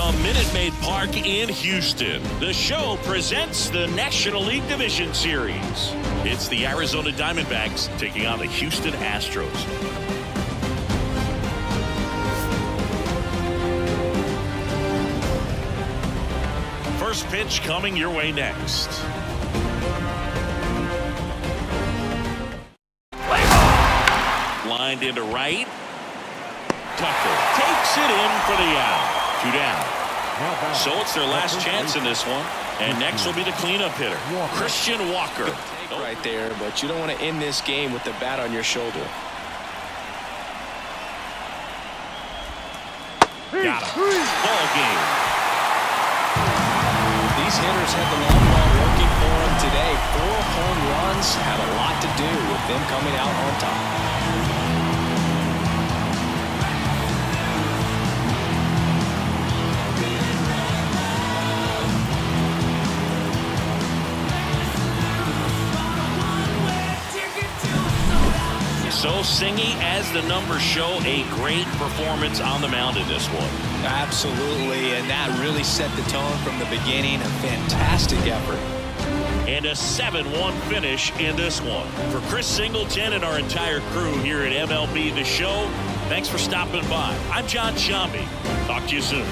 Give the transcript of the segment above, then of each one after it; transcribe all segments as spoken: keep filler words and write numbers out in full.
From Minute Maid Park in Houston, the show presents the National League Division Series. It's the Arizona Diamondbacks taking on the Houston Astros. First pitch coming your way next. Lined into right. Tucker takes it in for the out. Two down. So it's their last chance in this one. And next will be the cleanup hitter, Christian Walker. Right there, but you don't want to end this game with the bat on your shoulder. Got him. Ball game. These hitters had the long ball working for them today. Four home runs had a lot to do with them coming out on top. So Singy, as the numbers show, a great performance on the mound in this one. Absolutely, and that really set the tone from the beginning. A fantastic effort. And a seven one finish in this one. For Chris Singleton and our entire crew here at M L B The Show, thanks for stopping by. I'm John Sciambi. Talk to you soon.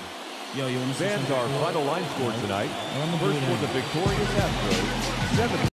Fans, our final line score tonight. First was a victorious Astros, seven